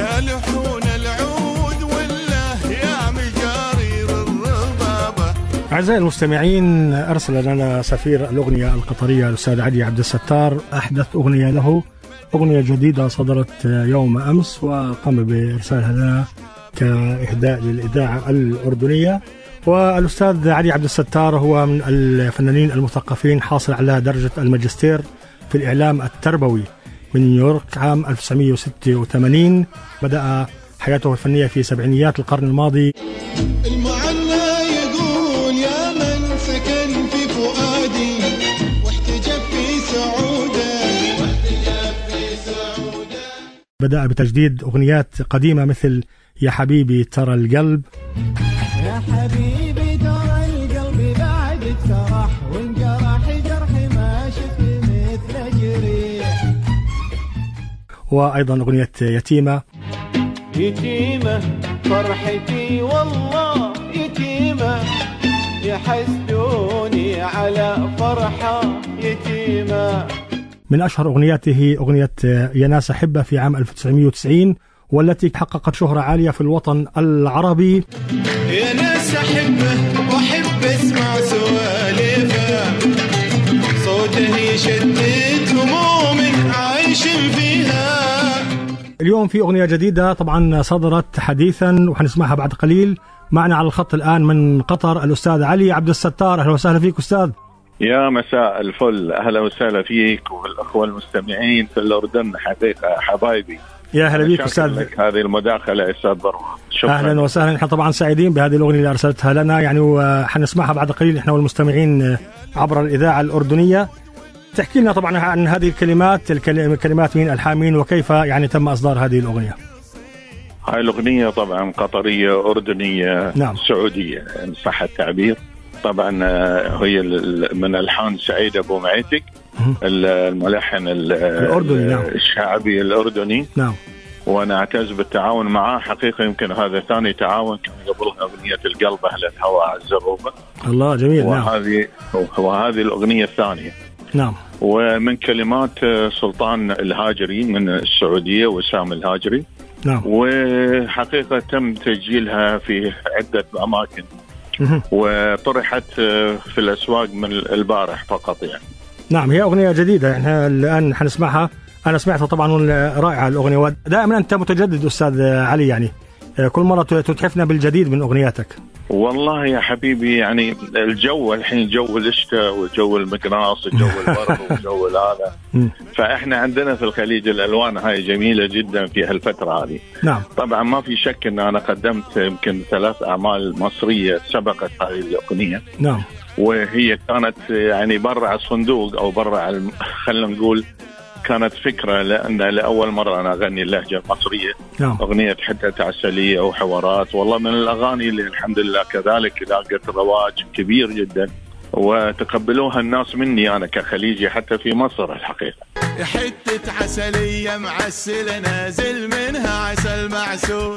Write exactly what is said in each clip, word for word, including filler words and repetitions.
يا لحون العود ولا يا مجارير الربابة. أعزائي المستمعين، أرسل لنا سفير الأغنية القطرية الأستاذ علي عبد الستار أحدث أغنية له، أغنية جديدة صدرت يوم أمس وقام بإرسالها لنا كإهداء للإذاعة الأردنية. والأستاذ علي عبد الستار هو من الفنانين المثقفين، حاصل على درجة الماجستير في الإعلام التربوي من نيويورك عام ألف وتسعمائة وستة وثمانين. بدأ حياته الفنية في سبعينيات القرن الماضي. المعنى يقول يا من سكن في فؤادي واحتجب في سعوده واحتجب في سعوده. بدأ بتجديد أغنيات قديمة مثل يا حبيبي ترى القلب، يا حبيبي ترى القلب بعد الترح وانجرح جرح ما شفت مثل جريح، وأيضا أغنية يتيمة. يتيمة فرحتي والله يتيمة، يحسدوني على فرحة يتيمة. من أشهر أغنياته أغنية يا ناس أحبة في عام ألف وتسعمائة وتسعين، والتي حققت شهرة عالية في الوطن العربي. يا ناس أحبه وأحب أسمع سوالفه، صوته يشتت هموم عايش فيها. اليوم في أغنية جديدة طبعا صدرت حديثا وحنسمعها بعد قليل. معنا على الخط الآن من قطر الأستاذ علي عبد الستار. أهلا وسهلا فيك أستاذ. يا مساء الفل، أهلا وسهلا فيك والأخوة المستمعين في الأردن، حقيقة حبايبي. يا هلا بيك أستاذ. هذه المداخلة أستاذ بروح. أهلا وسهلا. نحن طبعا سعيدين بهذه الأغنية اللي أرسلتها لنا يعني، وحنسمعها بعد قليل نحن والمستمعين عبر الإذاعة الأردنية. تحكي لنا طبعا عن هذه الكلمات، الكلمات مين ألحان وكيف يعني تم إصدار هذه الأغنية؟ هاي الأغنية طبعا قطرية أردنية نعم. سعودية إن صح التعبير. طبعا هي من ألحان سعيد أبو معيتك الملحن الأردني نعم. الشعبي الأردني نعم. وأنا أعتز بالتعاون معاه حقيقة، يمكن هذا ثاني تعاون، كان قبلها أغنية القلب أهل الهوى الزروبة. الله جميل. وهذه نعم. وهذه الأغنية الثانية نعم. ومن كلمات سلطان الهاجري من السعودية وسام الهاجري. نعم. وحقيقة تم تسجيلها في عدة أماكن وطرحت في الأسواق من البارح فقط يعني. نعم، هي أغنية جديدة يعني الآن حنسمعها. أنا سمعتها طبعا رائعة الأغنية، ودائما أنت متجدد أستاذ علي يعني، كل مرة تتحفنا بالجديد من أغنياتك. والله يا حبيبي يعني الجو الحين جو الشتاء وجو المقناص وجو البرد وجو هذا، فإحنا عندنا في الخليج الألوان هاي جميلة جدا في هالفترة هذه. نعم. طبعا ما في شك أن أنا قدمت يمكن ثلاث أعمال مصرية سبقت هذه الأغنية. نعم. وهي كانت يعني برع الصندوق أو برع خلينا نقول كانت فكرة، لأن لأول مرة أنا أغني اللهجة المصرية. نعم. أغنية حتى عسلية وحوارات، والله من الأغاني اللي الحمد لله كذلك لاقت رواج كبير جدا وتقبلوها الناس مني أنا كخليجي حتى في مصر الحقيقة. حتة عسلية معسلة نازل منها عسل معسول،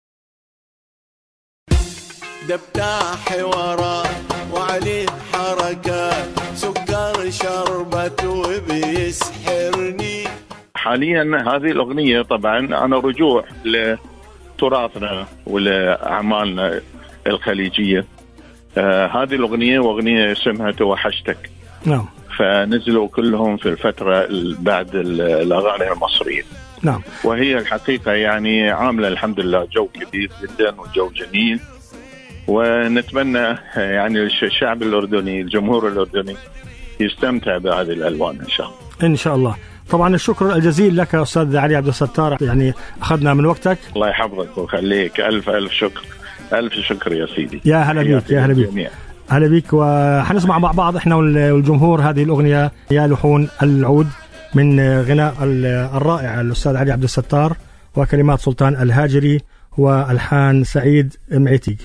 ده بتاع حوارات وعليه حركات، سكر شربت وبيسحرني. حاليا هذه الأغنية طبعا أنا رجوع لتراثنا ولأعمالنا الخليجية. آه هذه الأغنية وأغنية اسمها توحشتك. نعم. فنزلوا كلهم في الفترة بعد الأغاني المصرية. نعم. وهي الحقيقة يعني عاملة الحمد لله جو كبير جدا وجو جميل، ونتمنى يعني الشعب الأردني الجمهور الأردني يستمتع بهذه الألوان إن شاء الله. إن شاء الله. طبعا الشكر الجزيل لك أستاذ علي عبد الستار، يعني أخذنا من وقتك. الله يحفظك ويخليك، ألف ألف شكر. ألف شكر يا سيدي. يا هلا بيك. يا هلا بيك. هلا بيك. وحنسمع مع بعض إحنا والجمهور هذه الأغنية يا لحون العود من غناء الرائع الأستاذ علي عبد الستار، وكلمات سلطان الهاجري والحان سعيد معيتق.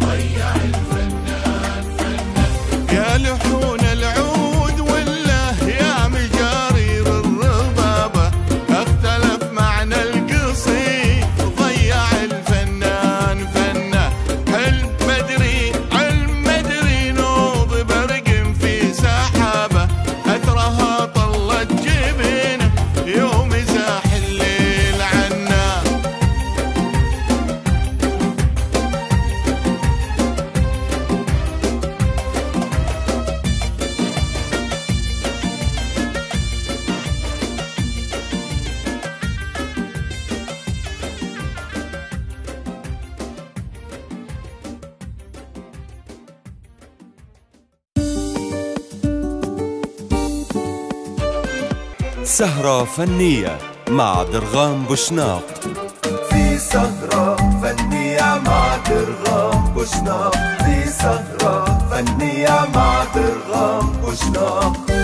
يا لحون العود ولا سهرة فنية مع درغام بوشناق. في سهرة فنية مع درغام بوشناق. في سهرة فنية مع درغام بوشناق.